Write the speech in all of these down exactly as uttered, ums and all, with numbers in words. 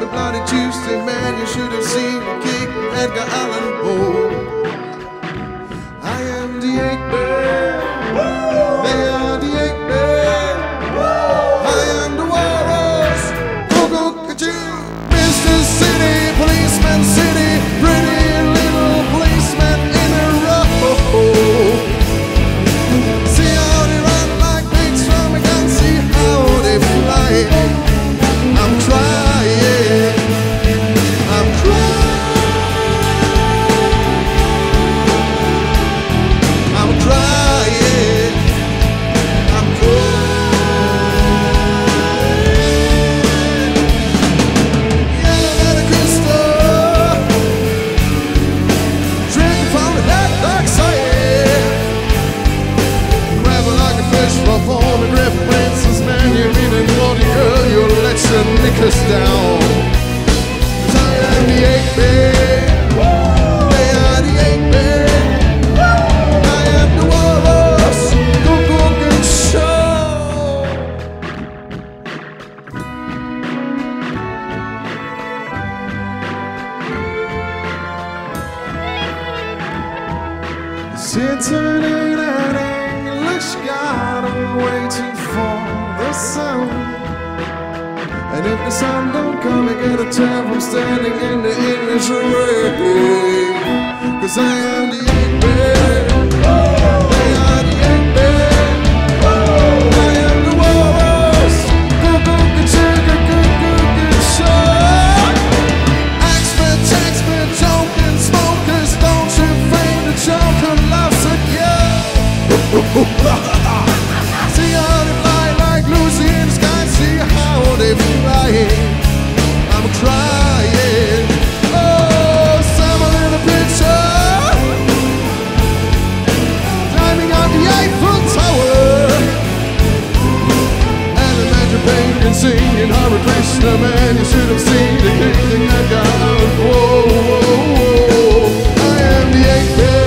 bloody Tuesday, man, you should have seen me kick Edgar Allan Poe. I am the Eggman, they are the Eggman. I am the walrus, go go ka-choo. Mister City, policeman city, pretty little policeman in a row. See how they run like pigs from a gun, see how they fly. I'm trying, I'm trying, I'm trying, I'm trying. Yellow letter crystal, drinking from the dark, dark side. Grabbing like a fish from home and riff princess, man, you're meaning naughty girl, you'll let your knickers down. 'Cause I am the Eggman, they are the Eggman. I am the walrus, go go get show. Sitting in an English garden waiting for the sun. And if the sun don't come, I get a tap from standing in the English rain. 'Cause I am the Eggman, they are the Eggman. I am the walrus, go go get sugar, go go get shot. Axemen, taxmen, joking, smokers, don't you think the joker laughs at you? See how they fly like Lucy in the sky, see how they fly. I'm crying, oh, someone in a picture, climbing on the Eiffel Tower, and imagine painting, singing Hare Krishna, man, you should have seen the king that got out. Whoa, whoa, whoa, I am the Eggman.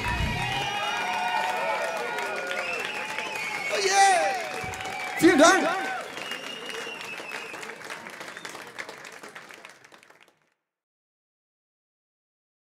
Vielen Dank.